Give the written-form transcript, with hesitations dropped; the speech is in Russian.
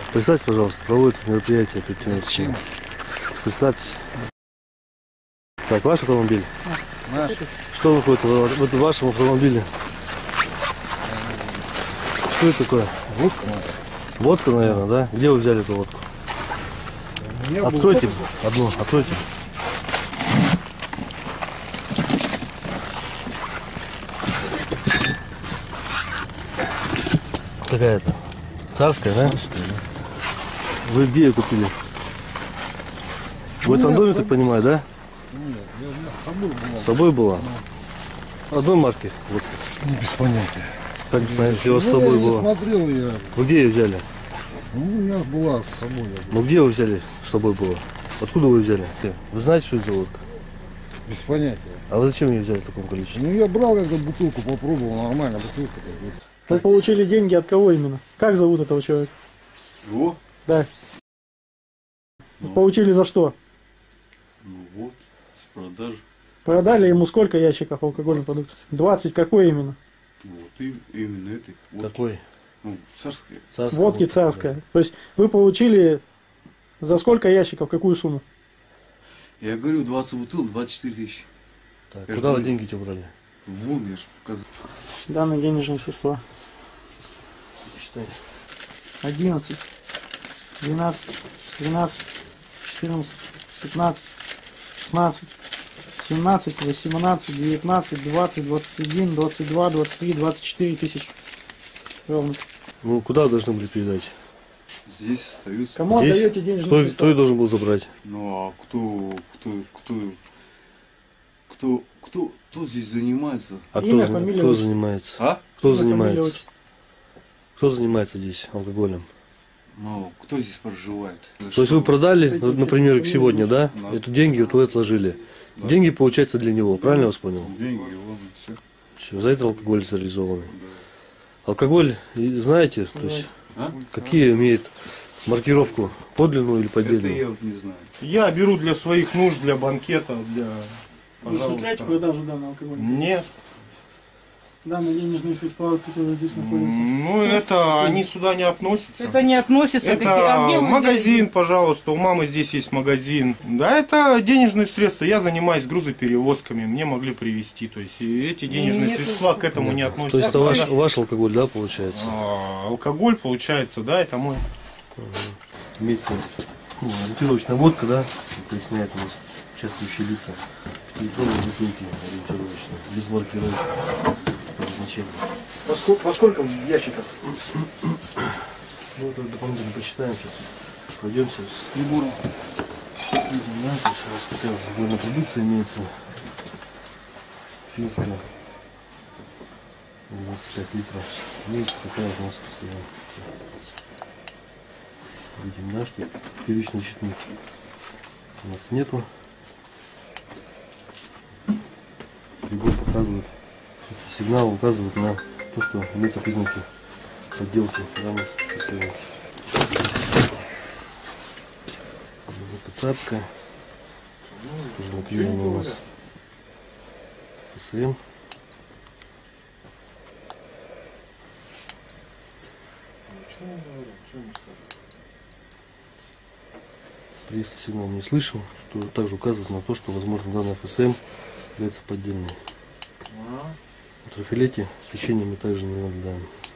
Представьте, пожалуйста, проводится мероприятие предпринимательское. Представьтесь. Так, ваш автомобиль? Наш. Что находится в вашем автомобиле? Что это такое? Водка. Водка, наверное, да? Где вы взяли эту водку? Откройте одну, откройте. Какая-то? Царская, да? Царская, да. Вы где ее купили? В этом доме, так понимаю, да? Нет, у меня с собой была. С собой была? Одной марки? Вот. Без понятия. Как понятия, у вас с собой я было? смотрел я. Вы где ее взяли? Ну, у меня была с собой. Ну где вы взяли, с собой было? Откуда вы взяли? Вы знаете, что это за водка? Без понятия. А вы зачем ее взяли в таком количестве? Ну, я брал когда бутылку, попробовал, нормально, бутылка. Вы получили деньги от кого именно? Как зовут этого человека? Его? Да. Получили за что? Ну вот, с продажи. Продали ему сколько ящиков алкогольной продукции? 20, какой именно? Вот, и именно этой. Вот, Какой? ну, царская. Царская Водки водка, царская. да. То есть вы получили за сколько ящиков, какую сумму? Я говорю, 20 бутылок, 24 тысячи. Так, Я куда вы жду. деньги-то убрали? Вон, я же показал. Данные денежные средства. Считайте. 11, 12, 13, 14, 15, 16, 17, 18, 19, 20, 21, 22, 23, 24 тысячи. Ровно. Ну, куда вы должны были передать? Здесь остаются. Кому Здесь? отдаете денежные Кто средства? их должен был забрать? Ну а кто здесь занимается? А Имя, кто, фамилия, кто отчество. занимается? А? Кто Имя, фамилия, занимается? отчество. Кто занимается здесь алкоголем? Ну, кто здесь проживает? То есть вы продали, ну, например, сегодня, да? Да. Эту деньги вот вы отложили. Да. Деньги, получается, для него, правильно я вас понял? Деньги, вон, все. Все, за это алкоголь реализованный. Алкоголь, знаете, то есть А? какие имеет маркировку, подлинную или Это поддельную? я вот не знаю. Я беру для своих нужд, для банкета, для... Вы осуществляете продажу данного алкоголя? Нет. Данные денежные средства, которые здесь находятся. Ну, это они сюда не относятся. Это не относится. Это где вы магазин, взяли? пожалуйста, у мамы здесь есть магазин. Да, это денежные средства. Я занимаюсь грузоперевозками, мне могли привезти. То есть и эти денежные средства к этому не относятся. То есть это ваш алкоголь, да, получается? Алкоголь, получается, да, это мой. Имеется ориентировочная водка, да, поясняет у нас участвующие лица. Электронные бутылки ориентировочные, без маркировочных обозначений. По сколько ящиков? Ну, это дополнительно почитаем сейчас. Пройдемся с прибором. Видим, да, то есть у нас такая алкогольная продукция имеется. Финская. 25 литров. Видите, какая у нас стоит. Видим, да, что первичный счетник у нас нету. Прибор показывает, сигнал указывает на то, что имеются признаки подделки данных ФСМ. Это царская. Тоже наклеена у нас ФСМ. Если сигнал не слышим, что также указывает на то, что возможно данная ФСМ является поддельной. В трафилете свечение мы также не наблюдаем.